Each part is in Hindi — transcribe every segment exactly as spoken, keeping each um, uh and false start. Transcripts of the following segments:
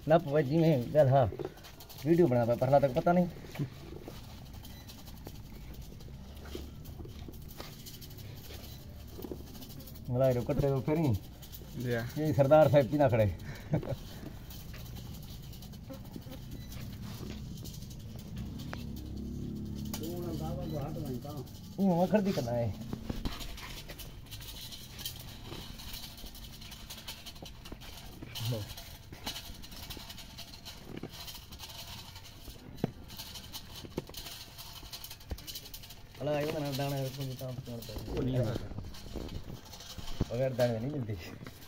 ना जी में गल हाँ वीडियो बना पाया पहला तक पता नहीं मलाई रो कटे रो फिर ये सरदार साहब पीना खड़े वो खरीदी करना है अला ये ना दाना कुछ काम करता है अगर दाने नहीं मिलती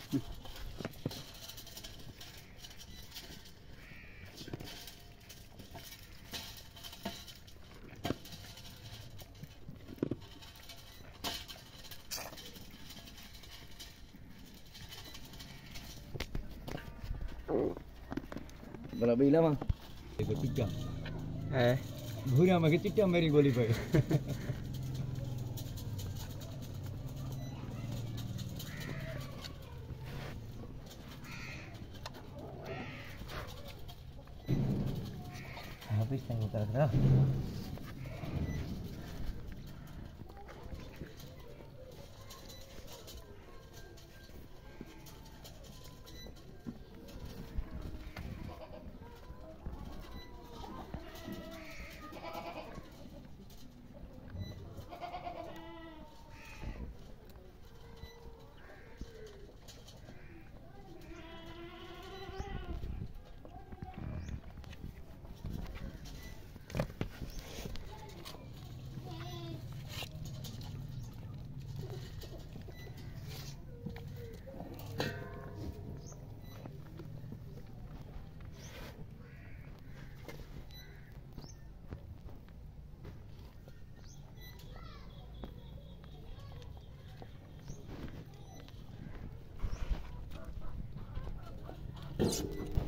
बड़ा बीला मां देखो चिट्टा है भूरा में के चिट्टा मेरी गोली पे habis tengok kira-kira you